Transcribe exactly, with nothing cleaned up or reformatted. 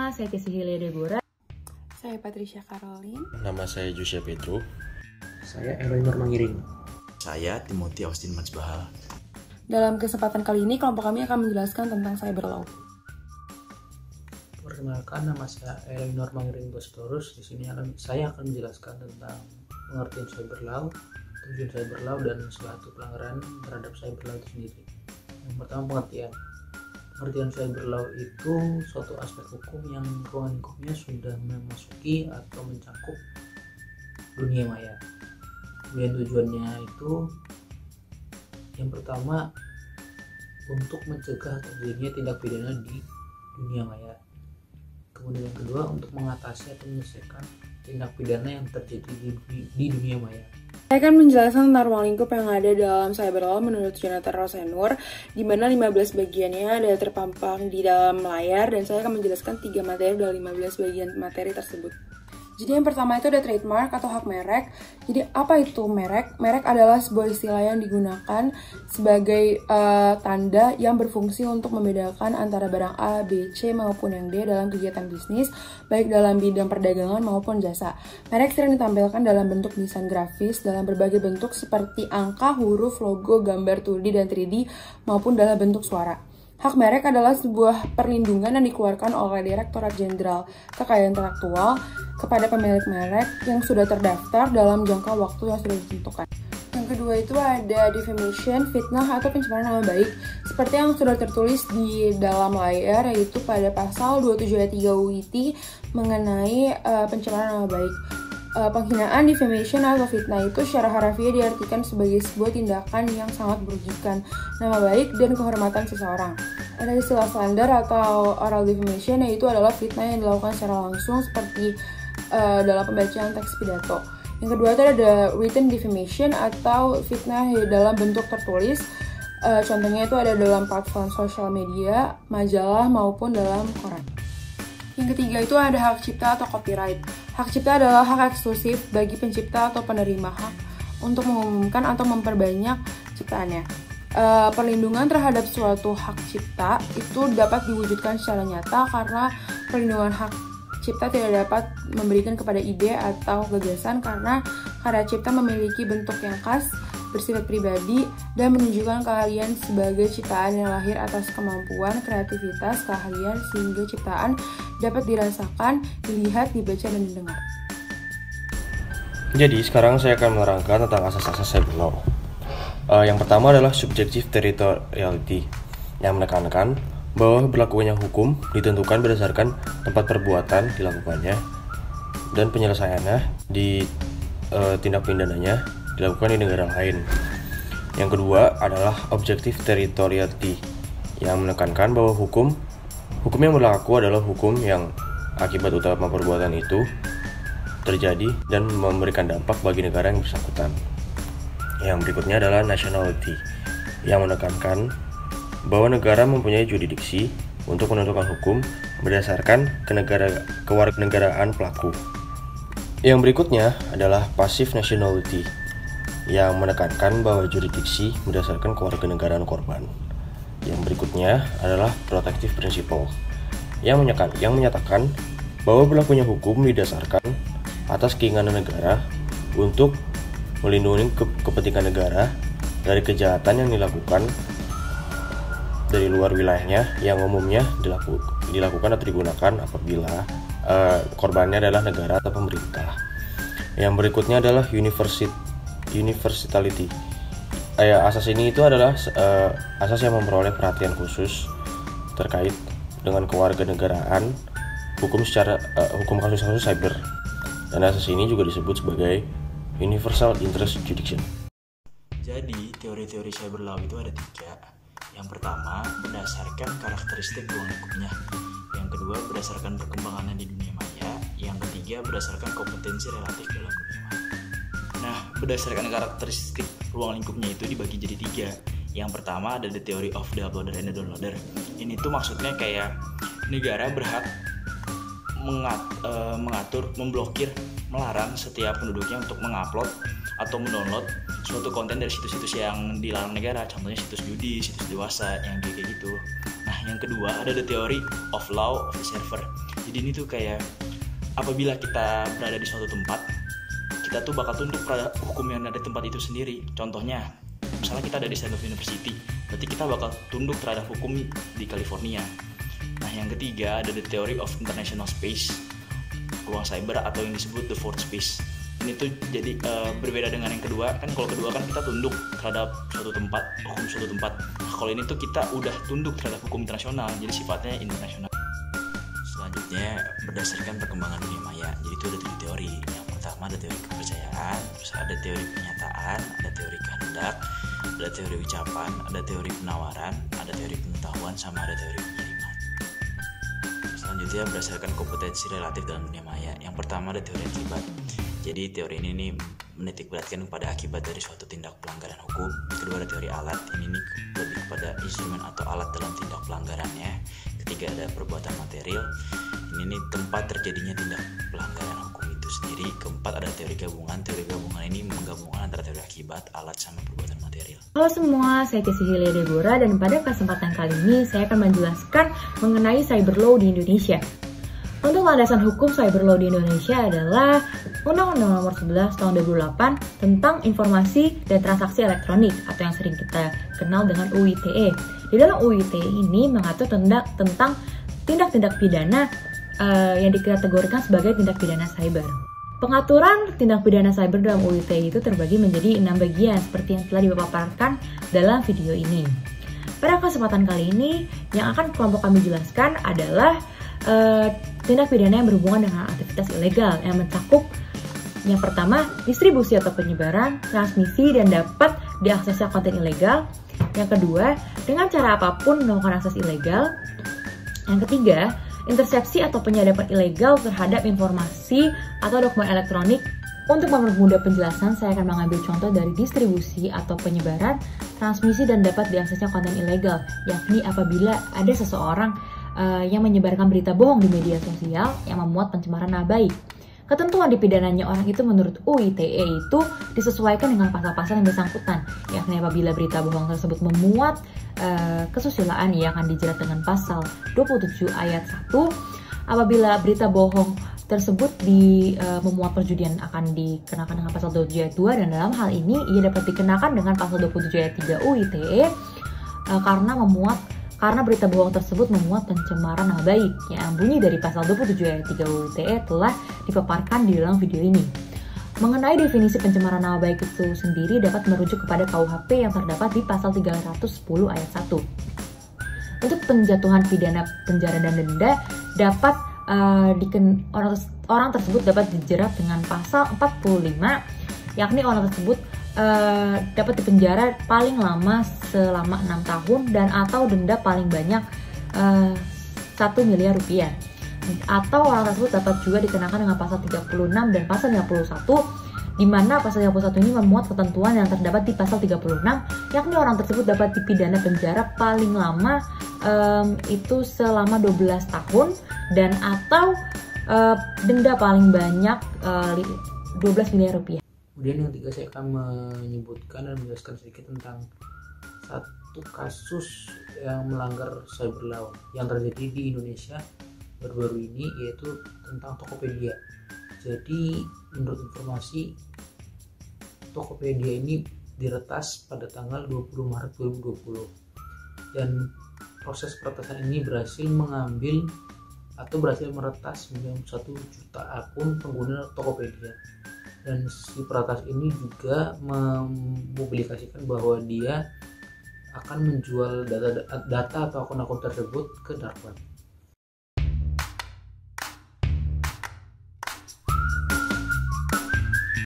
semua, saya Casey Hilia Deborah. Saya Patricia Caroline. Nama saya Josia Petro. Saya Elinor Mangiring. Saya Timothy Austin Matsbahal. Dalam kesempatan kali ini, kelompok kami akan menjelaskan tentang cyber law. Perkenalkan, nama saya Elinor Mangiring Bostorus. Di sini akan, saya akan menjelaskan tentang pengertian cyber law, tujuan cyber law, dan suatu pelanggaran terhadap cyber law itu sendiri. Yang pertama, pengertian. Pengertian cyber law itu suatu aspek hukum yang ruang lingkupnya sudah memasuki atau mencakup dunia maya. Kemudian tujuannya itu yang pertama untuk mencegah terjadinya tindak pidana di dunia maya. Kemudian yang kedua untuk mengatasi atau menyelesaikan tindak pidana yang terjadi di, di, di dunia maya. Saya akan menjelaskan tentang ruang lingkup yang ada dalam cyber law menurut Jonathan Rosenur, di mana lima belas bagiannya ada terpampang di dalam layar, dan saya akan menjelaskan tiga materi dari lima belas bagian materi tersebut. Jadi yang pertama itu ada trademark atau hak merek. Jadi apa itu merek? Merek adalah sebuah istilah yang digunakan sebagai uh, tanda yang berfungsi untuk membedakan antara barang A, B, C maupun yang D dalam kegiatan bisnis, baik dalam bidang perdagangan maupun jasa. Merek sering ditampilkan dalam bentuk desain grafis dalam berbagai bentuk seperti angka, huruf, logo, gambar dua D dan tiga D maupun dalam bentuk suara. Hak merek adalah sebuah perlindungan yang dikeluarkan oleh Direktorat Jenderal Kekayaan Intelektual kepada pemilik merek yang sudah terdaftar dalam jangka waktu yang sudah ditentukan. Yang kedua itu ada defamation, fitnah, atau pencemaran nama baik, seperti yang sudah tertulis di dalam layar, yaitu pada pasal dua puluh tujuh ayat tiga U I T mengenai uh, pencemaran nama baik. Uh, penghinaan, defamation, atau fitnah itu secara harafiah diartikan sebagai sebuah tindakan yang sangat merugikan nama baik dan kehormatan seseorang. Ada istilah slander atau oral defamation, yaitu adalah fitnah yang dilakukan secara langsung seperti uh, dalam pembacaan teks pidato. Yang kedua itu ada written defamation atau fitnah dalam bentuk tertulis. Uh, contohnya itu ada dalam platform sosial media, majalah, maupun dalam koran. Yang ketiga itu ada hak cipta atau copyright. Hak cipta adalah hak eksklusif bagi pencipta atau penerima hak untuk mengumumkan atau memperbanyak ciptaannya. Uh, perlindungan terhadap suatu hak cipta itu dapat diwujudkan secara nyata karena perlindungan hak cipta tidak dapat memberikan kepada ide atau gagasan karena karya cipta memiliki bentuk yang khas, bersifat pribadi, dan menunjukkan keahlian sebagai ciptaan yang lahir atas kemampuan, kreativitas, keahlian, sehingga ciptaan dapat dirasakan, dilihat, dibaca, dan didengar. Jadi sekarang saya akan menerangkan tentang asas-asas cyber law. Uh, yang pertama adalah subjective territoriality, yang menekankan bahwa berlakunya hukum ditentukan berdasarkan tempat perbuatan dilakukannya dan penyelesaiannya di uh, tindak pidananya dilakukan di negara lain. Yang kedua adalah objective territoriality, yang menekankan bahwa hukum hukum yang berlaku adalah hukum yang akibat utama perbuatan itu terjadi dan memberikan dampak bagi negara yang bersangkutan. Yang berikutnya adalah nationality, yang menekankan bahwa negara mempunyai jurisdiksi untuk menentukan hukum berdasarkan kenegara, kewarganegaraan pelaku. Yang berikutnya adalah passive nationality, yang menekankan bahwa jurisdiksi berdasarkan kewarganegaraan korban. Yang berikutnya adalah protective principle, yang, menyatakan, yang menyatakan bahwa berlakunya hukum didasarkan atas keinginan negara untuk melindungi ke- kepentingan negara dari kejahatan yang dilakukan dari luar wilayahnya, yang umumnya dilaku, dilakukan atau digunakan apabila uh, korbannya adalah negara atau pemerintah. Yang berikutnya adalah university universality. Eh, asas ini itu adalah uh, asas yang memperoleh perhatian khusus terkait dengan kewarganegaraan hukum secara uh, hukum kasus-kasus cyber. Dan asas ini juga disebut sebagai universal interest jurisdiction. Jadi, teori-teori cyber law itu ada tiga. Yang pertama, berdasarkan karakteristik ruang lingkupnya. Yang kedua, berdasarkan perkembangannya di dunia maya. Yang ketiga, berdasarkan kompetensi relatif dalam dunia maya. Nah, berdasarkan karakteristik ruang lingkupnya itu dibagi jadi tiga. Yang pertama ada the theory of the uploader and the downloader. Ini tuh maksudnya kayak negara berhak mengat, e, mengatur, memblokir, melarang setiap penduduknya untuk mengupload atau mendownload suatu konten dari situs-situs yang dilarang negara, contohnya situs judi, situs dewasa, yang kayak gitu. Nah, yang kedua ada the theory of law of the server. Jadi dini tuh kayak apabila kita berada di suatu tempat, kita tuh bakal tunduk pada hukum yang ada di tempat itu sendiri. Contohnya, misalnya kita ada di Stanford University, berarti kita bakal tunduk terhadap hukum di California. Nah, yang ketiga ada the theory of international space, ruang cyber atau yang disebut the fourth space. Ini tuh jadi uh, berbeda dengan yang kedua. Kan kalau kedua kan kita tunduk terhadap suatu tempat, hukum suatu tempat. Nah, kalau ini tuh kita udah tunduk terhadap hukum internasional, jadi sifatnya internasional. Selanjutnya berdasarkan perkembangan dunia maya. Jadi itu ada tujuh teori. Yang pertama ada teori kepercayaan, terus ada teori pernyataan, ada teori kehendak, ada teori ucapan, ada teori penawaran, ada teori pengetahuan, sama ada teori pengiriman. Selanjutnya berdasarkan kompetensi relatif dalam dunia maya. Yang pertama ada teori akibat. Jadi teori ini nih menitik beratkan pada akibat dari suatu tindak pelanggaran hukum. Kedua ada teori alat. Ini nih lebih kepada instrumen atau alat dalam tindak pelanggarannya. Ketiga ada perbuatan material. Ini nih tempat terjadinya tindak pelanggaran hukum itu sendiri. Keempat ada teori gabungan. Teori gabungan ini menggabungkan antara teori akibat, alat, sama perbuatan material. Halo semua, saya Cecilia Deborah dan pada kesempatan kali ini saya akan menjelaskan mengenai cyber law di Indonesia. Untuk landasan hukum cyber law di Indonesia adalah Undang-Undang Nomor sebelas Tahun dua ribu delapan tentang Informasi dan Transaksi Elektronik atau yang sering kita kenal dengan U I T E. Di dalam U I T E ini mengatur tentang tindak-tindak pidana uh, yang dikategorikan sebagai tindak pidana cyber. Pengaturan tindak pidana cyber dalam U I T E itu terbagi menjadi enam bagian seperti yang telah dipaparkan dalam video ini. Pada kesempatan kali ini, yang akan kelompok kami jelaskan adalah uh, tindak pidana yang berhubungan dengan aktivitas ilegal yang mencakup yang pertama, distribusi atau penyebaran, transmisi, dan dapat diaksesnya konten ilegal. Yang kedua, dengan cara apapun melakukan akses ilegal. Yang ketiga, intersepsi atau penyadapan ilegal terhadap informasi atau dokumen elektronik. Untuk mempermudah penjelasan, saya akan mengambil contoh dari distribusi atau penyebaran, transmisi, dan dapat diaksesnya konten ilegal, yakni apabila ada seseorang uh, yang menyebarkan berita bohong di media sosial yang memuat pencemaran nama baik. Ketentuan dipidananya orang itu menurut U I T E itu disesuaikan dengan pasal-pasal yang bersangkutan, yakni apabila berita bohong tersebut memuat uh, kesusilaan, ia akan dijerat dengan pasal dua puluh tujuh ayat satu. Apabila berita bohong tersebut di uh, memuat perjudian akan dikenakan dengan pasal dua puluh tujuh ayat dua, dan dalam hal ini ia dapat dikenakan dengan pasal dua puluh tujuh ayat tiga U I T E uh, karena memuat karena berita bohong tersebut memuat pencemaran nama baik. Yang bunyi dari pasal dua puluh tujuh ayat tiga U I T E telah dipaparkan di dalam video ini. Mengenai definisi pencemaran nama baik itu sendiri dapat merujuk kepada K U H P yang terdapat di pasal tiga ratus sepuluh ayat satu. Untuk penjatuhan pidana penjara dan denda dapat uh, diken, orang, orang tersebut dapat dijerat dengan pasal empat puluh lima, yakni orang tersebut uh, dapat dipenjara paling lama selama enam tahun dan atau denda paling banyak uh, satu miliar rupiah. Atau orang tersebut dapat juga dikenakan dengan pasal tiga puluh enam dan pasal lima puluh satu, di mana pasal tiga puluh satu ini memuat ketentuan yang terdapat di pasal tiga puluh enam, yakni orang tersebut dapat dipidana penjara paling lama um, itu selama dua belas tahun dan atau uh, denda paling banyak uh, dua belas miliar rupiah. Kemudian yang ketiga saya akan menyebutkan dan menjelaskan sedikit tentang satu kasus yang melanggar cyber law yang terjadi di Indonesia baru-baru ini, yaitu tentang Tokopedia. Jadi menurut informasi, Tokopedia ini diretas pada tanggal dua puluh Maret dua ribu dua puluh, dan proses peretasan ini berhasil mengambil atau berhasil meretas sembilan puluh satu juta akun pengguna Tokopedia. Dan si peretas ini juga mempublikasikan bahwa dia akan menjual data, data atau akun-akun tersebut ke dark web.